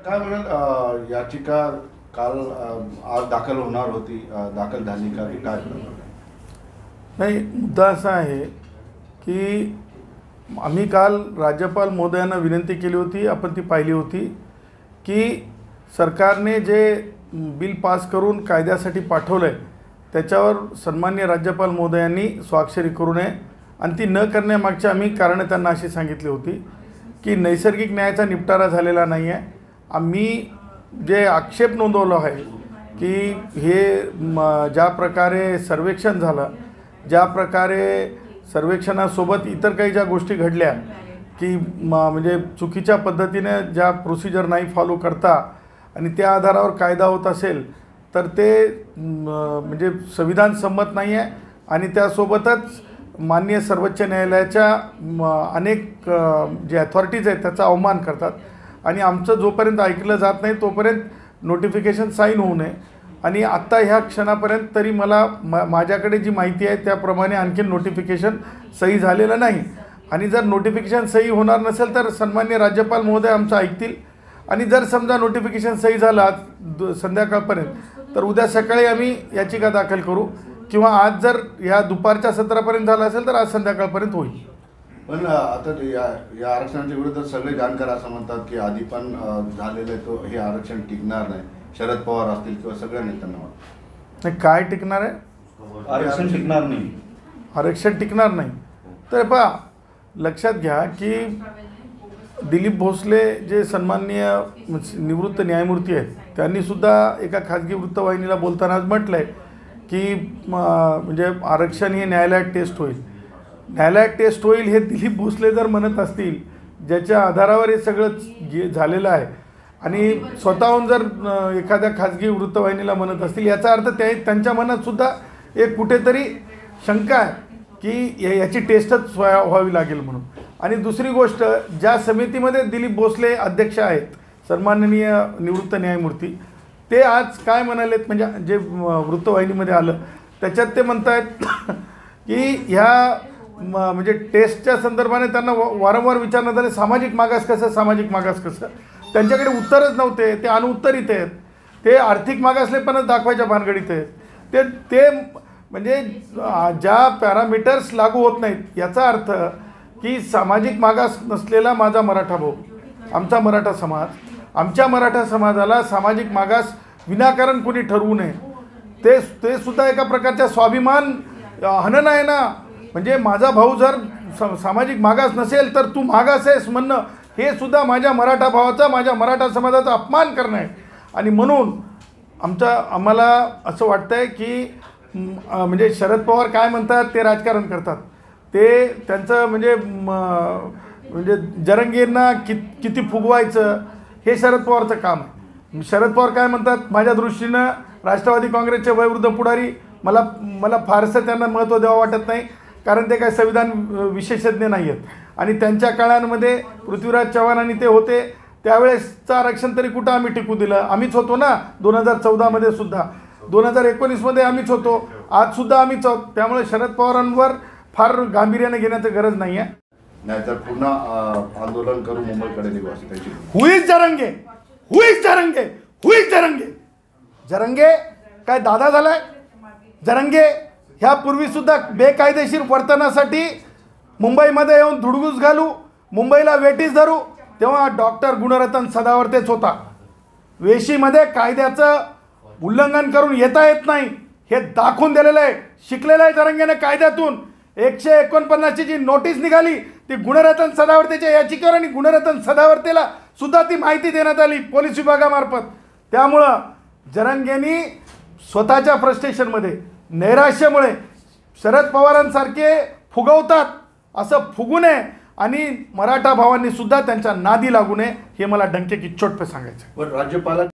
काय म्हणाल याचिका काल आज दाखल होणार होती, दाखल झाली का की काय? नाही, मुद्दा असा आहे की आम्ही काल राज्यपाल महोदयांना विनंती केली होती, आपण ती पाहिली होती की सरकारने जे बिल पास करून कायद्यासाठी पाठवलं आहे त्याच्यावर सन्माननीय राज्यपाल महोदयांनी स्वाक्षरी करू नये आणि ती न करण्यामागची आम्ही कारणं त्यांना अशी सांगितली होती की नैसर्गिक न्यायाचा निपटारा झालेला नाही आहे. आम्ही जे आक्षेप नोंदवला आहे की हे ज्या प्रकारे सर्वेक्षण झालं, ज्या प्रकारे सर्वेक्षणासोबत इतर काही ज्या गोष्टी घडल्या की म्हणजे चुकीच्या पद्धतीने ज्या प्रोसिजर नाही फॉलो करता आणि त्या आधारावर कायदा होत असेल तर ते म्हणजे संविधान संमत नाही आहे आणि त्यासोबतच माननीय सर्वोच्च न्यायालयाच्या अनेक जे अथॉरिटीज आहेत त्याचा अवमान करतात आणि आमचं जोपर्यंत ऐकलं जात नाही तोपर्यंत नोटिफिकेशन साईन होऊ नये. आणि आत्ता ह्या क्षणापर्यंत तरी मला माझ्याकडे जी माहिती आहे त्याप्रमाणे आणखी नोटिफिकेशन सही झालेलं नाही आणि जर नोटिफिकेशन सही होणार नसेल तर सन्माननीय राज्यपाल महोदय आमचं ऐकतील आणि जर समजा नोटिफिकेशन सही झालं आज संध्याकाळपर्यंत तर उद्या सकाळी आम्ही याचिका दाखल करू किंवा आज जर या दुपारच्या सत्रापर्यंत झालं असेल तर आज संध्याकाळपर्यंत होईल. पण आता या आरक्षणाच्या विरोधात सगळे जाणकार असं म्हणतात की आधी पण झालेलं आहे तो हे आरक्षण टिकणार नाही. शरद पवार असतील किंवा सगळ्या नेत्यांना नाही. काय टिकणार आहे? आरक्षण टिकणार नाही. आरक्षण टिकणार नाही तर पहा लक्षात घ्या की दिलीप भोसले जे सन्माननीय निवृत्त न्यायमूर्ती आहेत त्यांनीसुद्धा एका खाजगी वृत्तवाहिनीला बोलताना आज म्हटलं आहे की म्हणजे आरक्षण हे न्यायालयात टेस्ट होईल. न्यायालयात टेस्ट होईल हे दिलीप भोसले जर म्हणत असतील ज्याच्या आधारावर हे सगळं झालेलं आहे आणि स्वतःहून जर एखाद्या खाजगी वृत्तवाहिनीला म्हणत असतील याचा अर्थ त्यांच्या मनातसुद्धा एक कुठेतरी शंका आहे की याची टेस्टच व्हावी लागेल म्हणून. आणि दुसरी गोष्ट, ज्या समितीमध्ये दिलीप भोसले अध्यक्ष आहेत सन्माननीय निवृत्त न्यायमूर्ती, ते आज काय म्हणालेत म्हणजे जे वृत्तवाहिनीमध्ये आलं त्याच्यात ते म्हणत आहेत की ह्या म्हणजे टेस्टच्या संदर्भाने त्यांना वारंवार विचारण्यात आले सामाजिक मागास कसं, सामाजिक मागास कसं. त्यांच्याकडे उत्तरच नव्हते, ते अनुत्तरित आहेत, ते आर्थिक मागासलेपणच दाखवायच्या भानगडीत आहेत. ते म्हणजे ज्या पॅरामीटर्स लागू होत नाहीत याचा अर्थ की सामाजिक मागास नसलेला माझा मराठा भाऊ, आमचा मराठा समाज, आमच्या मराठा समाजाला सामाजिक मागास विनाकारण कोणी ठरवू नये ते सुद्धा एका प्रकारच्या स्वाभिमान हनन आहे ना. म्हणजे माझा भाऊ जर सामाजिक मागास नसेल तर तू मागास आहेस म्हणणं हे सुद्धा माझ्या मराठा भावाचा, माझ्या मराठा समाजाचा अपमान करणं आहे. आणि म्हणून आम्हाला असं वाटतं आहे की म्हणजे शरद पवार काय म्हणतात ते राजकारण करतात, ते त्यांचं म्हणजे जरंगींना किती फुगवायचं हे शरद पवारचं काम आहे. शरद पवार काय म्हणतात, माझ्या दृष्टीनं राष्ट्रवादी काँग्रेसचे वयोवृद्ध पुढारी मला फारसं त्यांना महत्त्व द्यावं वाटत नाही कारण ते काय संविधान विशेषज्ञ नाही आहेत आणि त्यांच्या काळांमध्ये पृथ्वीराज चव्हाण आणि ते होते त्यावेळेसचं आरक्षण तरी कुठं आम्ही टिकू दिलं. आम्हीच होतो ना 2014मध्ये सुद्धा, 2019मध्ये आम्हीच होतो, आजसुद्धा आम्हीच आहोत. त्यामुळे शरद पवारांवर फार गांभीर्याने घेण्याची गरज नाही आहे. नाहीतर पुन्हा आंदोलन करू मुंबईकडे निघू असं त्याची. हुईच जरंगे, हुईच जरंगे, हुईच जरंगे. जरंगे काय दादा झालाय? जरंगे ह्यापूर्वीसुद्धा बेकायदेशीर वर्तनासाठी मुंबईमध्ये येऊन धुडगूस घालू, मुंबईला वेटीस धरू तेव्हा डॉक्टर गुणरत्न सदावर्तेच होता. वेशीमध्ये कायद्याचं उल्लंघन करून येता येत नाही हे दाखवून दिलेलं आहे. शिकलेलं आहे जरंगेने कायद्यातून. 149ची जी नोटीस निघाली ती गुणरत्न सदावर्तेच्या याचिकेवर आणि गुणरत्न सदावर्तेला सुद्धा ती माहिती देण्यात आली पोलीस विभागामार्फत. त्यामुळं जरंगेनी स्वतःच्या फ्रस्ट्रेशनमध्ये, नैराश्यामुळे शरद पवारांसारखे फुगवतात असं फुगू नये आणि मराठा भावांनी सुद्धा त्यांच्या नादी लागू नये हे मला डंके की चोट पे सांगायचं. राज्यपाल